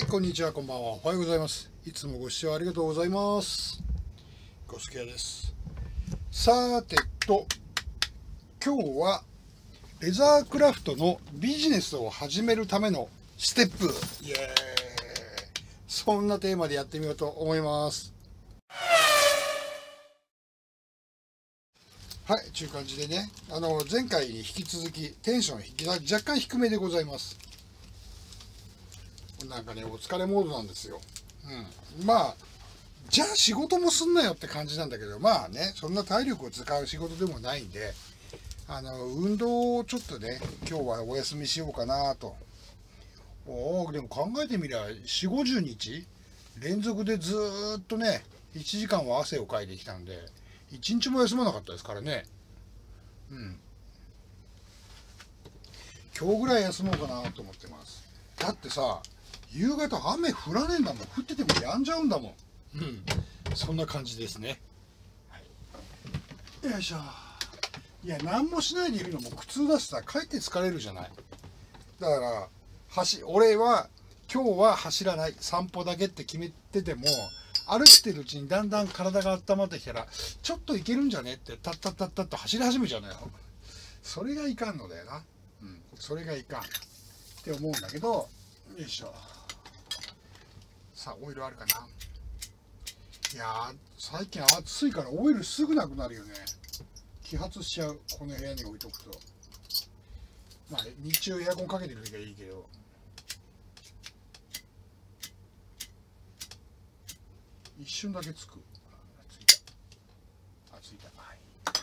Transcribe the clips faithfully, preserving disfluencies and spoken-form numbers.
、こんにちは、こんばんは、おはようございます。いつもご視聴ありがとうございます。ゴスケヤです。さてと、今日はレザークラフトのビジネスを始めるためのステップ、イエーイ、そんなテーマでやってみようと思います。はい、という感じでね、あの前回に引き続きテンション引き若干低めでございます。なんかね、お疲れモードなんですよ。うん、まあじゃあ仕事もすんなよって感じなんだけど、まあね、そんな体力を使う仕事でもないんで、あの運動をちょっとね、今日はお休みしようかなと。おでも考えてみりゃよんじゅうごじゅうにち連続でずーっとねいちじかんは汗をかいてきたんで、いちにちも休まなかったですからね。うん、今日ぐらい休もうかなと思ってます。だってさ、夕方雨降らねえんだもん。降っててもやんじゃうんだもん。うん、そんな感じですね。はい、よいしょ。いや、何もしないでいるのも苦痛だしさ、かえって疲れるじゃない。だから走俺は今日は走らない、散歩だけって決めてても、歩いてるうちにだんだん体が温まってきたら、ちょっといけるんじゃねってタッタッタッタッと走り始めちゃうのよ。それがいかんのだよな。うん、それがいかんって思うんだけど、よいしょ。さあ、オイルあるかな。いやー、最近暑いからオイルすぐなくなるよね。揮発しちゃう。この部屋に置いとくと。まあ日中エアコンかけてる時はいいけど、一瞬だけつく。ついた。あ、ついた。はい。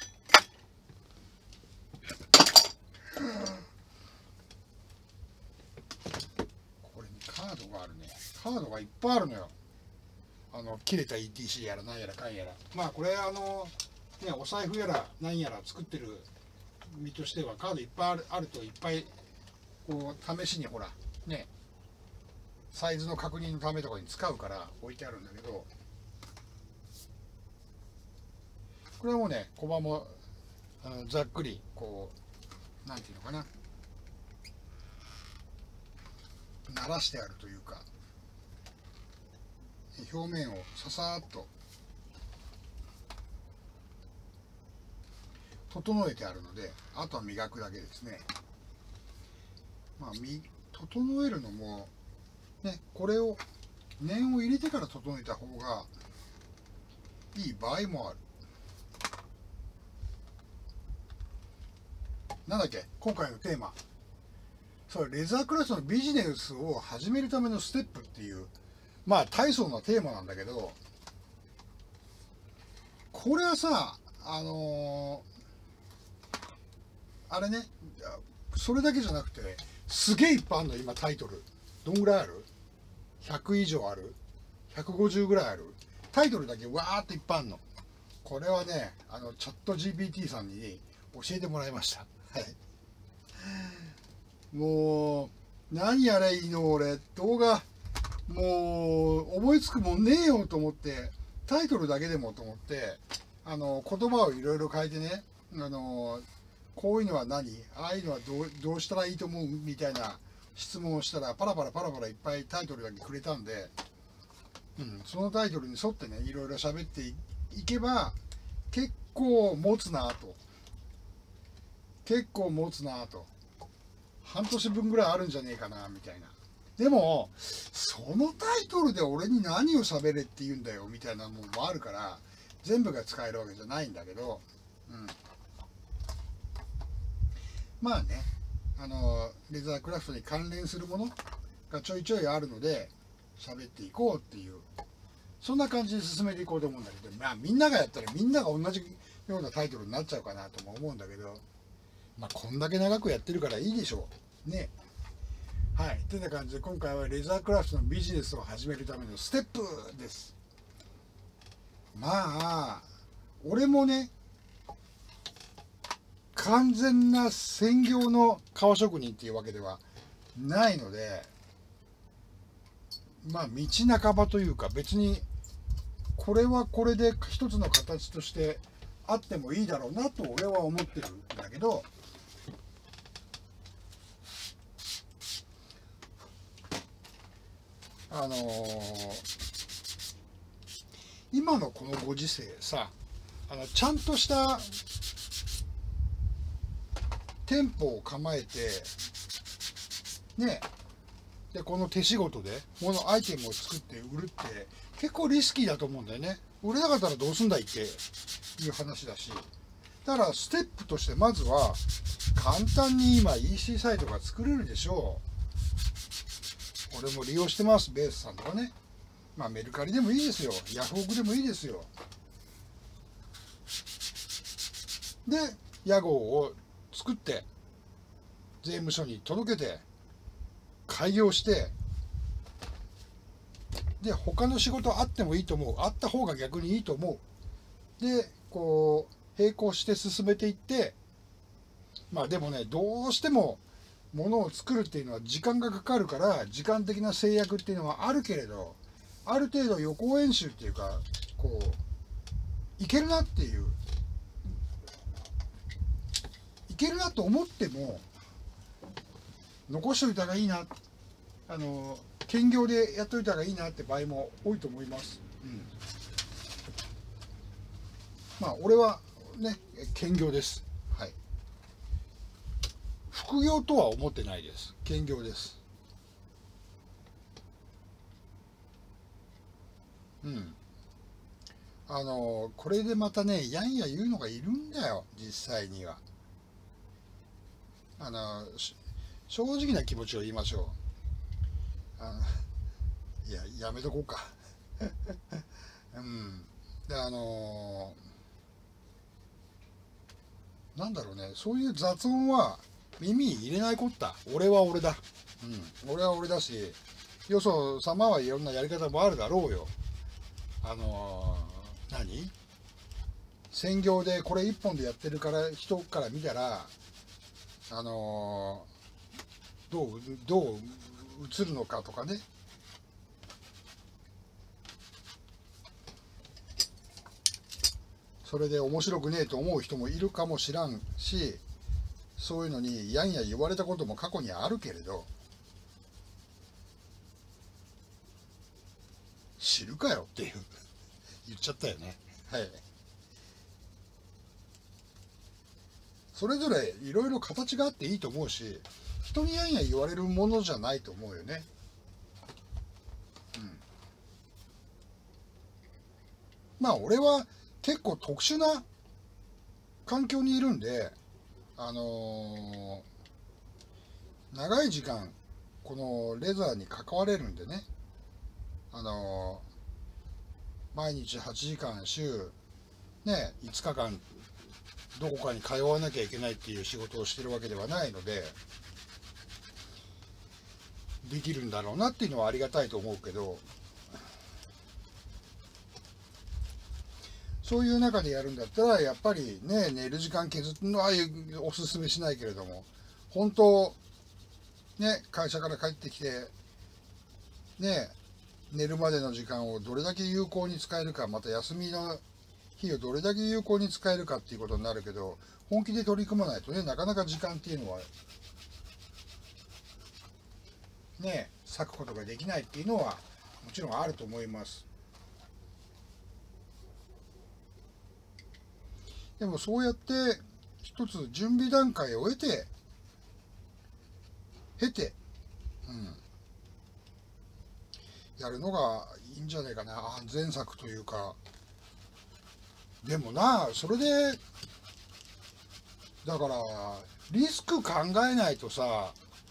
これにカードがあるね。カードがいっぱいあるのよ。あの切れた イーティーシー やら何やらかんやら。まあこれあのね、お財布やら何やら作ってる身としてはカードいっぱいある、あるといっぱいこう試しにほらね、サイズの確認のためとかに使うから置いてあるんだけど、これはもうね、小判もあのざっくりこうなんていうのかな、慣らしてあるというか、表面をささっと整えてあるので、あとは磨くだけですね。まあ、み整えるのもね、これを念を入れてから整えた方がいい場合もある。なんだっけ、今回のテーマ、それレザークラフトのビジネスを始めるためのステップっていう、まあ大層なテーマなんだけど、これはさ、あのー、あれね、それだけじゃなくてすげえいっぱいあるの。今タイトルどんぐらいある？ひゃく以上ある？ひゃくごじゅうぐらいある？タイトルだけわーっといっぱいあるの。これはね、あのチャット ジーピーティー さんに教えてもらいました。はい。もう何やれいいの俺、動画もう思いつくもんねえよと思って、タイトルだけでもと思って、あの言葉をいろいろ変えてね、あのこういうのは何、ああいうのはどう、どうしたらいいと思うみたいな質問をしたら、パラパラパラパラいっぱいタイトルだけくれたんで、うん、そのタイトルに沿ってね、いろいろ喋っていけば結構持つなと、結構持つなと、半年分ぐらいあるんじゃねえかなみたいな。でもそのタイトルで俺に何を喋れって言うんだよみたいなものもあるから、全部が使えるわけじゃないんだけど、うん、まあね、あのレザークラフトに関連するものがちょいちょいあるので喋っていこうっていう、そんな感じで進めていこうと思うんだけど、まあみんながやったらみんなが同じようなタイトルになっちゃうかなとも思うんだけど、まあこんだけ長くやってるからいいでしょうね。はい、てな感じで今回はレザークラフトのビジネスを始めるためのステップです。まあ俺もね、完全な専業の革職人っていうわけではないので、まあ道半ばというか、別にこれはこれで一つの形としてあってもいいだろうなと俺は思ってるんだけど、ああのー、今のこのご時世さ、あのちゃんとした店舗を構えてね、でこの手仕事でこのアイテムを作って売るって結構リスキーだと思うんだよね。売れなかったらどうすんだいっていう話だし、だからステップとしてまずは簡単に今 イーシー サイトが作れるでしょう。俺も利用してます。ベースさんとかね、まあメルカリでもいいですよ、ヤフオクでもいいですよ。で屋号を作って税務署に届けて開業して、で他の仕事あってもいいと思う、あった方が逆にいいと思う。でこう並行して進めていって、まあでもね、どうしても物を作るっていうのは時間がかかるから、時間的な制約っていうのはあるけれど、ある程度予行演習っていうか、こういけるなっていう、いけるなと思っても残しておいた方がいいな、あの兼業でやっといた方がいいなって場合も多いと思います。うん、まあ俺はね兼業です。はい。副業とは思ってないです。兼業です。うん。あのこれでまたねやんや言うのがいるんだよ、実際には。あの正直な気持ちを言いましょう。あのいややめとこうか。うん。であのなんだろうね、そういう雑音は耳に入れないこった。俺は俺だ。うん。俺は俺だし、よそ様はいろんなやり方もあるだろうよ。あのー、何専業でこれ一本でやってるから人から見たら、あのー、どうどう映るのかとかね。それで面白くねえと思う人もいるかもしらんし、そういうのにやんや言われたことも過去にあるけれど、知るかよっていう言っちゃったよね。はい。それぞれいろいろ形があっていいと思うし、人にやんや言われるものじゃないと思うよね。うん。まあ俺は結構特殊な環境にいるんで、あのー長い時間このレザーに関われるんでね、あのー毎日はちじかん週ねいつかかんどこかに通わなきゃいけないっていう仕事をしてるわけではないので、できるんだろうなっていうのはありがたいと思うけど、そういう中でやるんだったらやっぱりね、寝る時間削るのはおすすめしないけれども、本当ね、会社から帰ってきてね、寝るまでの時間をどれだけ有効に使えるか、また休みの日をどれだけ有効に使えるかっていうことになるけど、本気で取り組まないとね、なかなか時間っていうのはね、割くことができないっていうのはもちろんあると思います。でもそうやって一つ準備段階を得て経て、うん、やるのがいいんじゃないかな、安全策というか。でもな、それでだからリスク考えないとさ、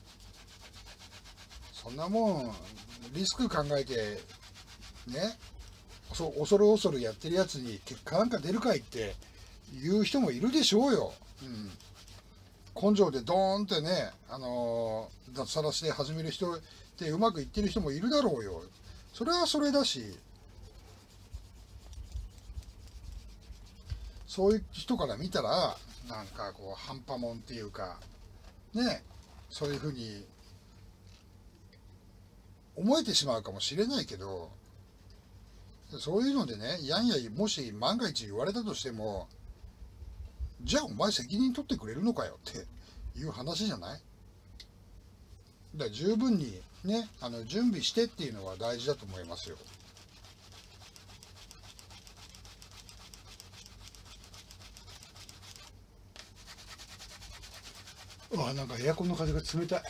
そんなもんリスク考えてね、そ恐る恐るやってるやつに結果なんか出るかいって言う人もいるでしょうよ。うん、根性でドーンってね、あのー、脱サラして始める人ってうまくいってる人もいるだろうよ。それはそれだし、そういう人から見たらなんかこう半端もんっていうかね、そういうふうに思えてしまうかもしれないけど、そういうのでね、やんやもし万が一言われたとしても、じゃあお前責任取ってくれるのかよっていう話じゃない？ だから十分にね、あの準備してっていうのは大事だと思いますよ。うわ、なんかエアコンの風が冷たい。か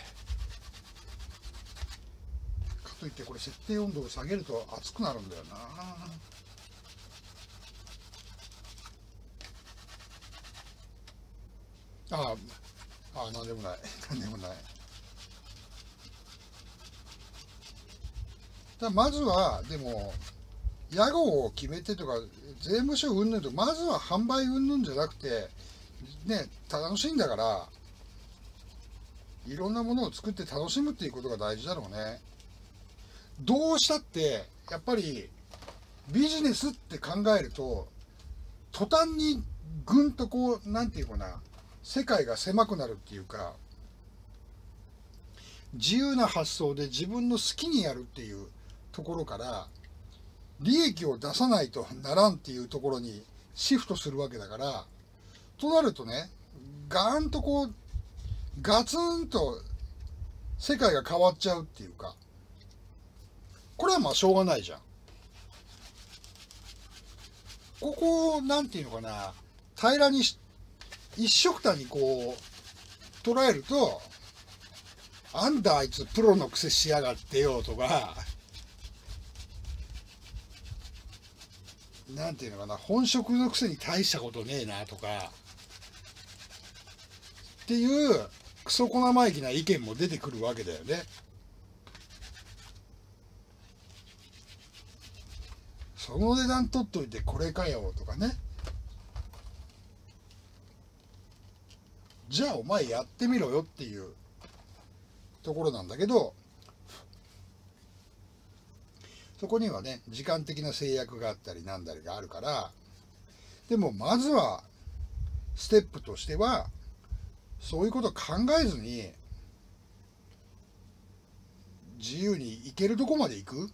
といってこれ設定温度を下げると熱くなるんだよな。ああ、あ、なんでもない、なんでもない。だまずはでも屋号を決めてとか税務署云々と、まずは販売云々じゃなくてね、楽しいんだからいろんなものを作って楽しむっていうことが大事だろうね。どうしたってやっぱりビジネスって考えると途端にぐんとこうなんていうかな、世界が狭くなるっていうか、自由な発想で自分の好きにやるっていうところから利益を出さないとならんっていうところにシフトするわけだから、となるとね、ガーンとこうガツンと世界が変わっちゃうっていうか、これはまあしょうがないじゃん。ここをなんていうのかな、平らにし一緒くたにこう捉えると、あんだあいつプロのくせしやがってよとか、なんていうのかな、本職のくせに大したことねえなとかっていうクソ小生意気な意見も出てくるわけだよね。その値段取っといてこれかよとかね。じゃあお前やってみろよっていうところなんだけど、そこにはね時間的な制約があったりなんだりがあるから、でもまずはステップとしてはそういうことを考えずに自由に行けるとこまで行く。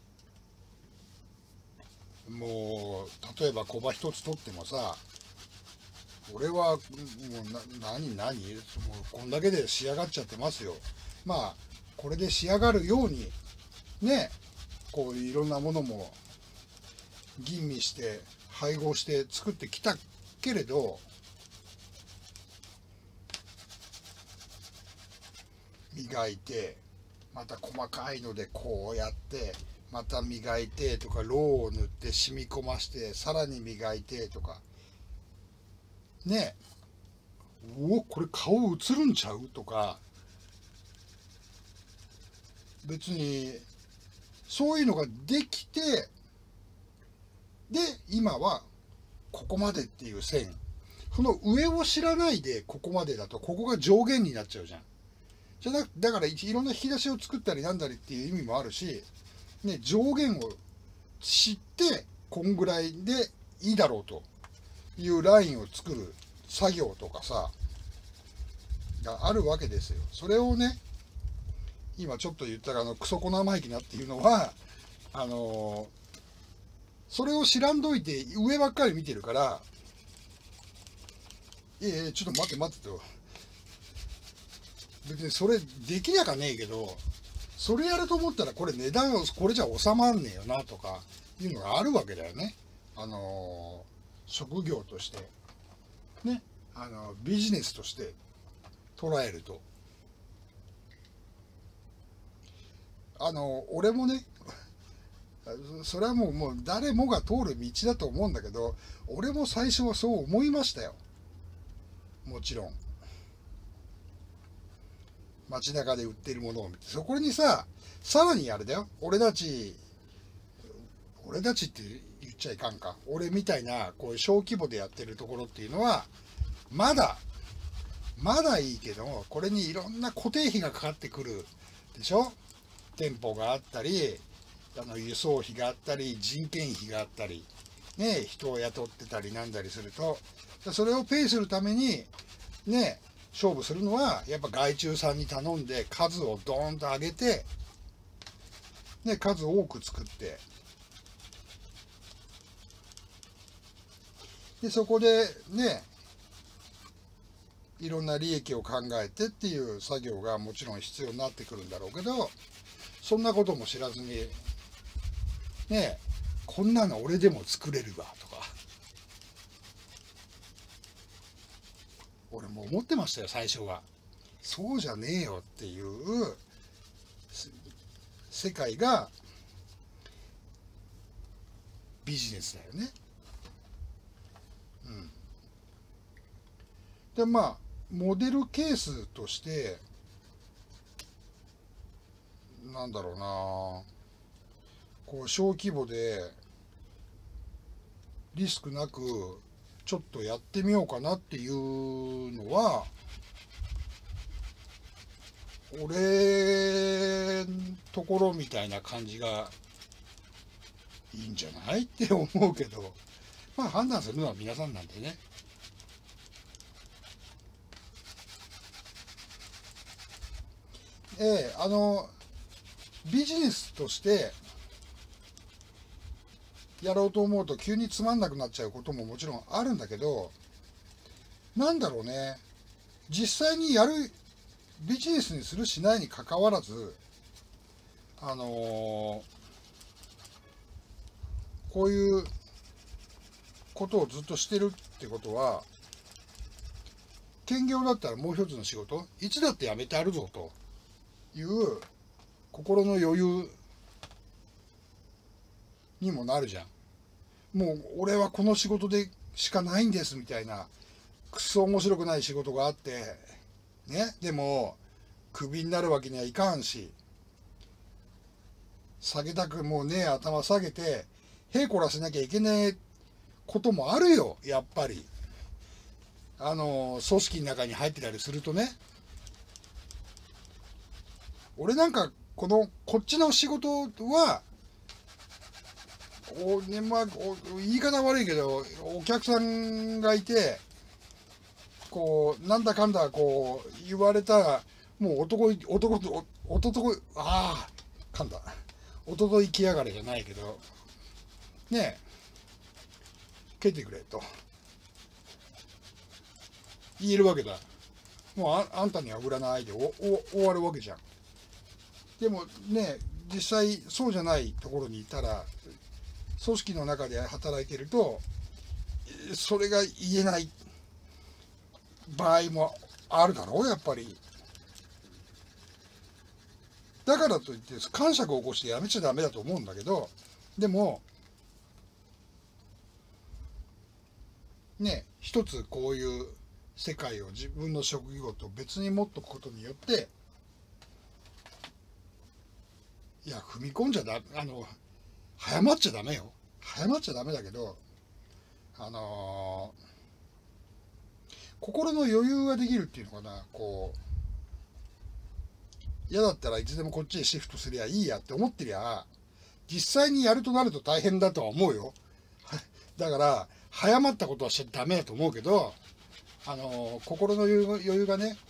もう例えばコバ一つ取ってもさ、俺はもうな何何もうこんだけで仕上がっちゃってますよ。まあこれで仕上がるようにね、こういろんなものも吟味して配合して作ってきたけれど、磨いてまた細かいのでこうやってまた磨いてとか、ろうを塗って染み込ましてさらに磨いてとかね、おおこれ顔映るんちゃうとか、別にそういうのができて、で今はここまでっていう線、その上を知らないでここまでだとここが上限になっちゃうじゃん。じゃなだからいろんな引き出しを作ったりなんだりっていう意味もあるし、ね、上限を知ってこんぐらいでいいだろうというラインを作る作業とかさがあるわけですよ。それをね今ちょっと言ったあのクソ小生意気なっていうのはあのそれを知らんどいて上ばっかり見てるから、いやいやちょっと待って待ってと、別にそれできなかねえけど、それやると思ったらこれ値段これじゃ収まんねえよなとかいうのがあるわけだよね。あの職業としてね、あのビジネスとして捉えると、あの俺もね、それはもう、もう誰もが通る道だと思うんだけど、俺も最初はそう思いましたよ。もちろん街中で売ってるものを見て、そこにささらにあれだよ、俺たち俺たちって言っちゃいかんか、俺みたいなこういう小規模でやってるところっていうのはまだまだいいけど、これにいろんな固定費がかかってくるでしょ。店舗があったり、あの輸送費があったり、人件費があったりね、人を雇ってたりなんだりすると、それをペイするためにね勝負するのはやっぱ外注さんに頼んで数をドーンと上げて、ね、数多く作って、でそこでねいろんな利益を考えてっていう作業がもちろん必要になってくるんだろうけど、そんなことも知らずにねえ、こんなの俺でも作れるわとか、俺も思ってましたよ最初は。そうじゃねえよっていう世界がビジネスだよね。うん。でまあモデルケースとしてなんだろうな、こう小規模でリスクなくちょっとやってみようかなっていうのは、俺のところみたいな感じがいいんじゃないって思うけど、まあ判断するのは皆さんなんでね。ええ、あのビジネスとしてやろうと思うと急につまんなくなっちゃうことももちろんあるんだけど、なんだろうね、実際にやるビジネスにするしないにかかわらず、あのー、こういうことをずっとしてるってことは、兼業だったらもう一つの仕事いつだってやめてあるぞという心の余裕にもなるじゃん。もう俺はこの仕事でしかないんですみたいなくそ面白くない仕事があってね、でもクビになるわけにはいかんし、下げたくもうね頭下げてへいこらせなきゃいけないこともあるよ、やっぱり。あの組織の中に入ってたりするとね。俺なんかこのこっちの仕事はお、ねまあ、お言い方悪いけどお客さんがいてこうなんだかんだこう言われたらもう男男と男ああ噛んだ男行きやがれじゃないけどねえ蹴ってくれと言えるわけだ。もう あ, あんたには売らないでおお終わるわけじゃん。でもね実際そうじゃないところにいたら組織の中で働いてるとそれが言えない場合もあるだろうやっぱり。だからといって感触を起こしてやめちゃダメだと思うんだけど、でもね一つこういう世界を自分の職業と別に持っとくことによって、いや踏み込んじゃだあの早まっちゃダメよ、早まっちゃダメだけど、あのー、心の余裕ができるっていうのかな、こう嫌だったらいつでもこっちへシフトすりゃいいやって思ってりゃ実際にやるとなると大変だとは思うよ。だから早まったことはしちゃダメだと思うけど、あのー、心の余裕がね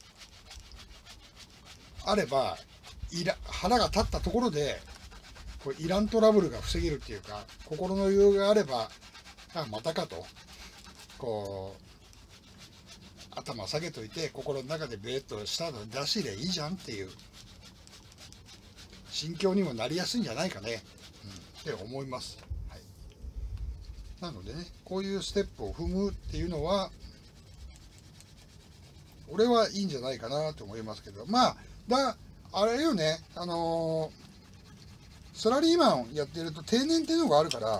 あればいら腹が立ったところでこうイラントラブルが防げるっていうか、心の余裕があればあまたかとこう頭下げといて心の中でベーッとしたの出し入れいいじゃんっていう心境にもなりやすいんじゃないかね、うん、って思います、はい、なのでねこういうステップを踏むっていうのは俺はいいんじゃないかなと思いますけど、まあだあれよね、あのー、サラリーマンやってると定年っていうのがあるから、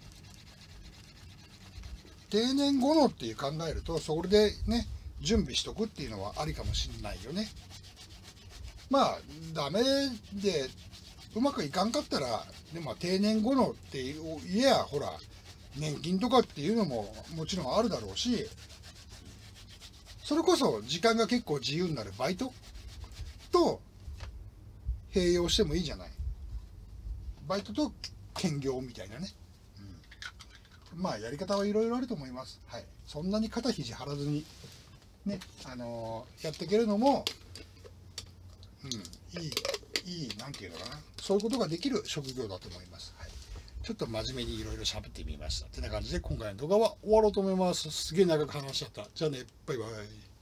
定年後のっていう考えるとそれでね準備しとくっていうのはありかもしれないよね。まあダメでうまくいかんかったらでも定年後のって言えやほら年金とかっていうのももちろんあるだろうし、それこそ時間が結構自由になるバイトと併用してもいいじゃない。バイトと兼業みたいなね、うん、まあやり方はいろいろあると思います、はい、そんなに肩肘張らずにね、あのー、やっていけるのも、うん、いいいいなんていうのかな、そういうことができる職業だと思います、はい、ちょっと真面目にいろいろ喋ってみましたってな感じで今回の動画は終わろうと思います。すげえ長く話しちゃった。じゃあね、バイバイ。